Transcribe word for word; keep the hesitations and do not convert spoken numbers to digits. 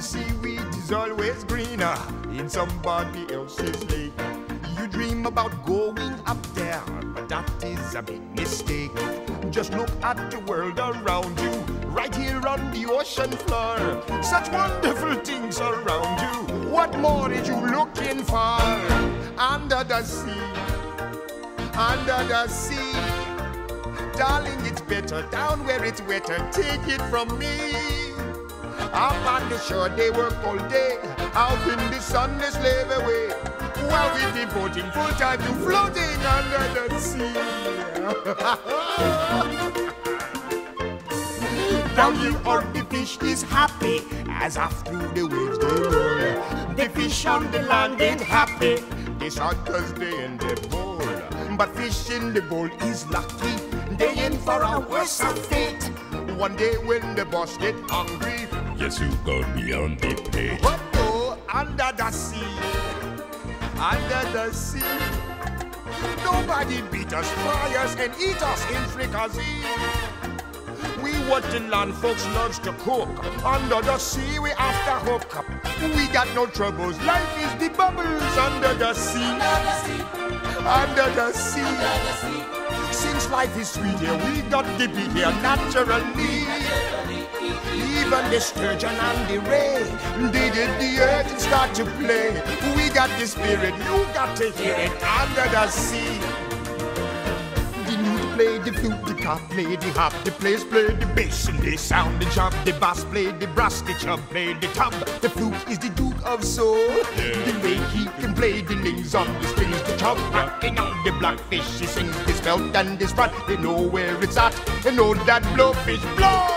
Seaweed is always greener in somebody else's lake. You dream about going up there, but that is a big mistake. Just look at the world around you, right here on the ocean floor. Such wonderful things around you. What more are you looking for? Under the sea, under the sea. Darling, it's better down where it's wetter. Take it from me. Up on the shore they work all day, out in the sun they slave away, while we're devoting full time to floating under the sea. Down here on the fish is happy, as off through the waves they roll. The fish on the land ain't happy, they shot cause they in the bowl. But fish in the bowl is lucky, they in for a worse fate. One day when the boss get hungry, yes, you go beyond the plate. But no, under the sea, under the sea, nobody beat us, fry us, and eat us in fricassee. We what the land folks loves to cook. Under the sea, we after hook up. We got no troubles. Life is the bubbles under the sea. Under the sea. Under the sea. Under the sea. Since life is sweet here, we got to be here naturally. Even the sturgeon and the ray, they did the earth and start to play. We got the spirit, you got to hear it under the sea. The lute play the flute, the cop play the hop, the players play the bass and they sound the chop. The bass play the brass, the chub play the tub. The flute is the duke of soul. Yeah. The way he can play the names on the strings, the chub rocking on the blackfish. He sings his belt and his front. They know where it's at. They know that blowfish blow.